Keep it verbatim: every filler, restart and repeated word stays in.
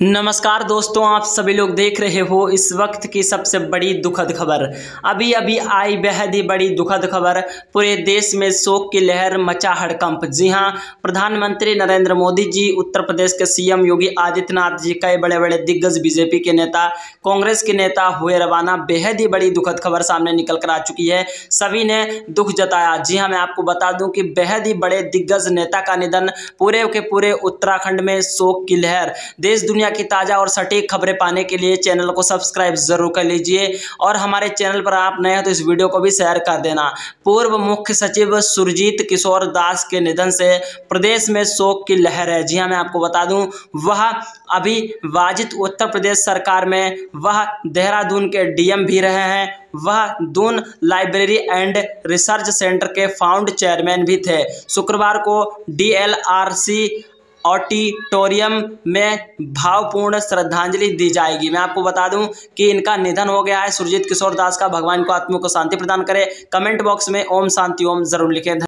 नमस्कार दोस्तों, आप सभी लोग देख रहे हो इस वक्त की सबसे बड़ी दुखद खबर। अभी अभी आई बेहद ही बड़ी दुखद खबर। पूरे देश में शोक की लहर, मचा हड़कंप। जी हां, प्रधानमंत्री नरेंद्र मोदी जी, उत्तर प्रदेश के सीएम योगी आदित्यनाथ जी, कई बड़े बड़े दिग्गज बीजेपी के नेता, कांग्रेस के नेता हुए रवाना। बेहद ही बड़ी दुखद खबर सामने निकल कर आ चुकी है। सभी ने दुख जताया। जी हां, मैं आपको बता दूं कि बेहद ही बड़े दिग्गज नेता का निधन। पूरे के पूरे उत्तराखंड में शोक की लहर। देश दुनिया की ताजा और सटीक खबरें पाने के लिए चैनल को सब्सक्राइब जरूर कर लीजिए और हमारे चैनल पर आप नए हैं तो इस वीडियो को भी शेयर कर देना। पूर्व मुख्य सचिव सुरजीत किशोर दास के निधन से प्रदेश में शोक की लहर है। जी हां, मैं आपको बता दूं, वह अभी वाजिद उत्तर प्रदेश सरकार में वह देहरादून के डीएम भी रहे हैं। वह Doon library and research center के फाउंड चेयरमैन भी थे। शुक्रवार को डीएलआरसी ऑडिटोरियम में भावपूर्ण श्रद्धांजलि दी जाएगी। मैं आपको बता दूं कि इनका निधन हो गया है, सुरजीत किशोर दास का। भगवान को आत्मा को शांति प्रदान करे। कमेंट बॉक्स में ओम शांति ओम जरूर लिखें।